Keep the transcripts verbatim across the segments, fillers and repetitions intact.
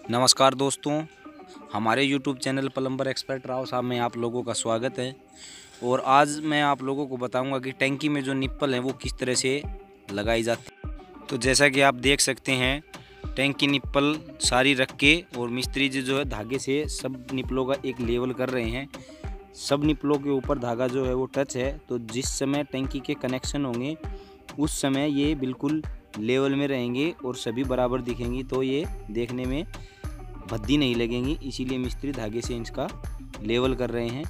नमस्कार दोस्तों, हमारे YouTube channel plumber expert Rao साहब में आप लोगों का स्वागत है। और आज मैं आप लोगों को बताऊंगा कि टैंकी में जो निप्पल हैं वो किस तरह से लगाई जाती है। तो जैसा कि आप देख सकते हैं, टैंकी निप्पल सारी रख के और मिस्त्री जी जो है धागे से सब निप्पलों का एक लेवल कर रहे हैं। सब निप्पलों के ऊपर धागा जो है वो टच है, तो जिस समय टैंकी के कनेक्शन होंगे उस समय ये बिल्कुल लेवल में रहेंगे और सभी बराबर दिखेंगी, तो ये देखने में भद्दी नहीं लगेंगी। इसीलिए मिस्त्री धागे से इसका लेवल कर रहे हैं।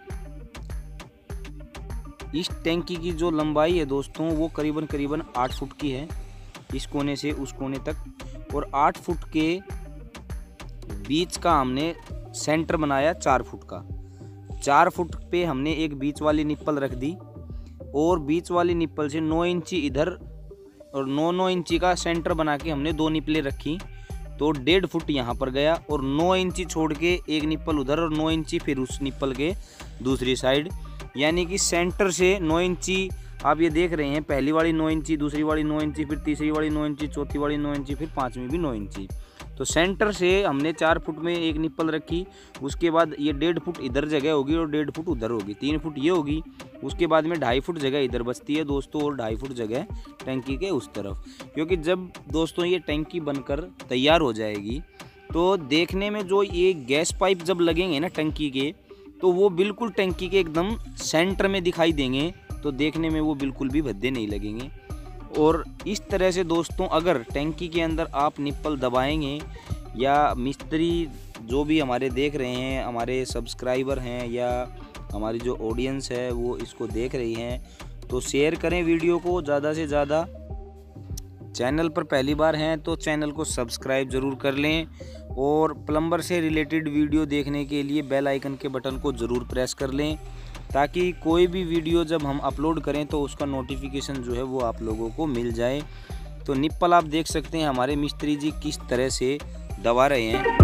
इस टैंकी की जो लंबाई है दोस्तों वो करीबन करीबन आठ फुट की है, इस कोने से उस कोने तक। और आठ फुट के बीच का हमने सेंटर बनाया चार फुट का। चार फुट पे हमने एक बीच वाली निप्पल रख दी और बीच वाली निप्पल से नौ इंची इधर और नौ नौ इंची का सेंटर बना के हमने दो निप्पलें रखी। तो डेढ़ फुट यहाँ पर गया और नौ इंची छोड़ के एक निप्पल उधर और नौ इंची फिर उस निप्पल के दूसरी साइड, यानी कि सेंटर से नौ इंची आप ये देख रहे हैं। पहली वाली नौ इंची, दूसरी वाली नौ इंची, फिर तीसरी वाली नौ इंची, चौथी वाली नौ इंची, फिर पाँचवीं भी नौ इंची। तो सेंटर से हमने चार फुट में एक निप्पल रखी। उसके बाद ये डेढ़ फुट इधर जगह होगी और डेढ़ फुट उधर होगी, तीन फुट ये होगी। उसके बाद में ढाई फुट जगह इधर बचती है दोस्तों और ढाई फुट जगह टैंकी के उस तरफ। क्योंकि जब दोस्तों ये टैंकी बनकर तैयार हो जाएगी तो देखने में जो ये गैस पाइप जब लगेंगे ना टैंकी के, तो वो बिल्कुल टैंकी के एकदम सेंटर में दिखाई देंगे। तो देखने में वो बिल्कुल भी भद्दे नहीं लगेंगे। और इस तरह से दोस्तों अगर टैंकी के अंदर आप निप्पल दबाएंगे, या मिस्त्री जो भी हमारे देख रहे हैं, हमारे सब्सक्राइबर हैं या हमारी जो ऑडियंस है वो इसको देख रही हैं, तो शेयर करें वीडियो को ज़्यादा से ज़्यादा। चैनल पर पहली बार हैं तो चैनल को सब्सक्राइब ज़रूर कर लें और प्लम्बर से रिलेटेड वीडियो देखने के लिए बेल आइकन के बटन को ज़रूर प्रेस कर लें, ताकि कोई भी वीडियो जब हम अपलोड करें तो उसका नोटिफिकेशन जो है वो आप लोगों को मिल जाए। तो निप्पल आप देख सकते हैं हमारे मिस्त्री जी किस तरह से दबा रहे हैं।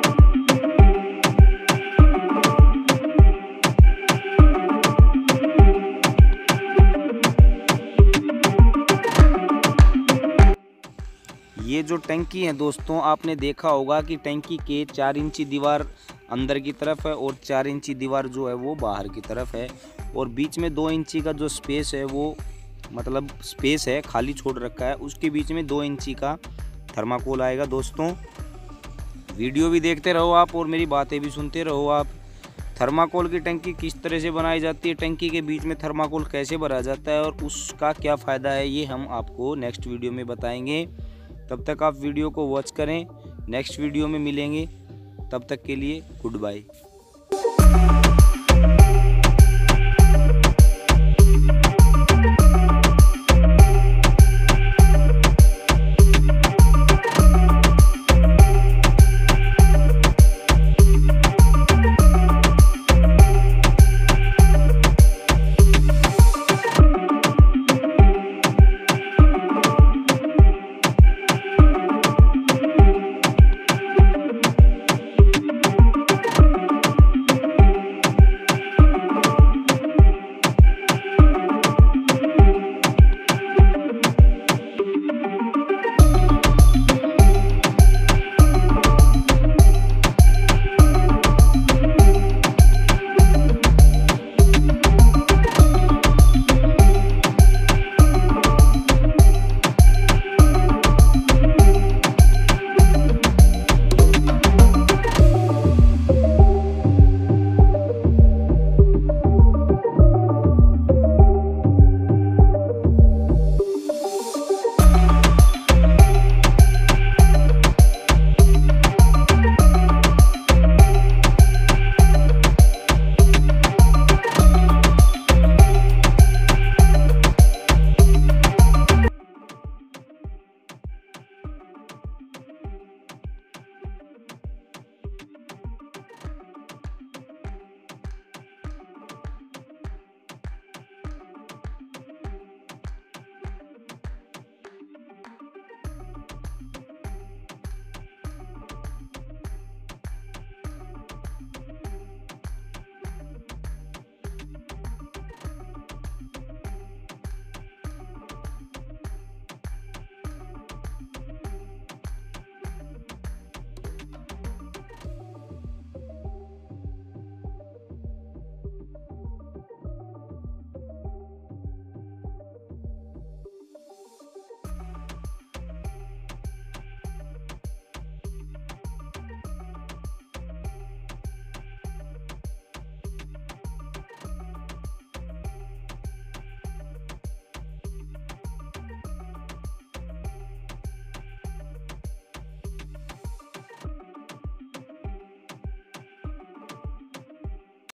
ये जो टैंकी है दोस्तों, आपने देखा होगा कि टैंकी के चार इंची दीवार अंदर की तरफ है और चार इंची दीवार जो है वो बाहर की तरफ है। और बीच में दो इंची का जो स्पेस है वो मतलब स्पेस है खाली छोड़ रखा है, उसके बीच में दो इंची का थर्माकोल आएगा। दोस्तों वीडियो भी देखते रहो आप और मेरी बातें भी सुनते रहो आप। थर्माकोल की टैंकी किस तरह से बनाई जाती है, टैंकी के बीच में थर्माकोल कैसे भरा जाता है और उसका क्या फ़ायदा है, ये हम आपको नेक्स्ट वीडियो में बताएंगे। तब तक आप वीडियो को वॉच करें, नेक्स्ट वीडियो में मिलेंगे। तब तक के लिए गुड बाय।